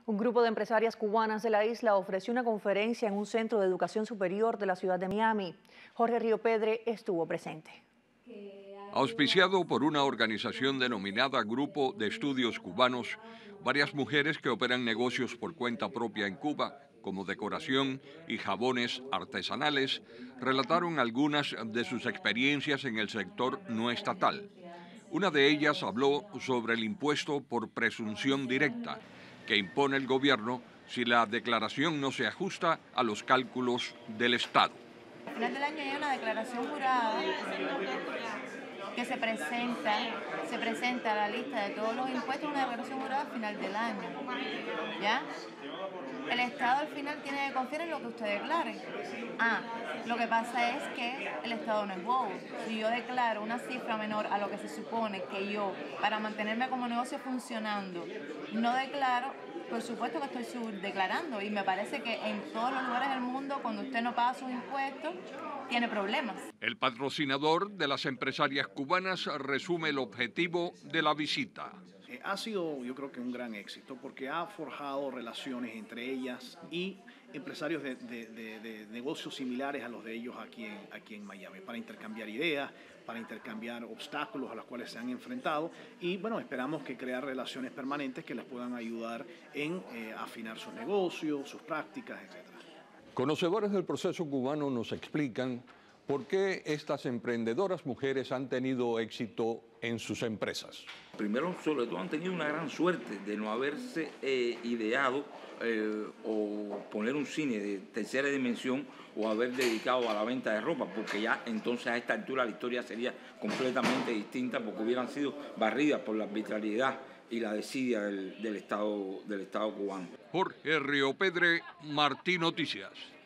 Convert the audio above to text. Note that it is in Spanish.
Un grupo de empresarias cubanas de la isla ofreció una conferencia en un centro de educación superior de la ciudad de Miami. Jorge Riopedre estuvo presente. Auspiciado por una organización denominada Grupo de Estudios Cubanos, varias mujeres que operan negocios por cuenta propia en Cuba, como decoración y jabones artesanales, relataron algunas de sus experiencias en el sector no estatal. Una de ellas habló sobre el impuesto por presunción directa que impone el gobierno si la declaración no se ajusta a los cálculos del Estado. Al final del año hay una declaración jurada que se presenta a la lista de todos los impuestos, una declaración jurada al final del año, ¿ya? El Estado al final tiene que confiar en lo que usted declare. Lo que pasa es que el Estado no es bobo. Si yo declaro una cifra menor a lo que se supone que yo, para mantenerme como negocio funcionando, no declaro, por supuesto que estoy subdeclarando, y me parece que en todos los lugares del mundo, cuando usted no paga sus impuestos, tiene problemas. El patrocinador de las empresarias cubanas resume el objetivo de la visita. Ha sido, yo creo que un gran éxito, porque ha forjado relaciones entre ellas y empresarios de negocios similares a los de ellos aquí en Miami, para intercambiar ideas, para intercambiar obstáculos a los cuales se han enfrentado y, bueno, esperamos que crear relaciones permanentes que les puedan ayudar en afinar sus negocios, sus prácticas, etc. Conocedores del proceso cubano nos explican por qué estas emprendedoras mujeres han tenido éxito en sus empresas. Primero, sobre todo, han tenido una gran suerte de no haberse ideado o poner un cine de tercera dimensión o haber dedicado a la venta de ropa, porque ya entonces a esta altura la historia sería completamente distinta, porque hubieran sido barridas por la arbitrariedad y la desidia del Estado cubano. Jorge Riopedre, Martí Noticias.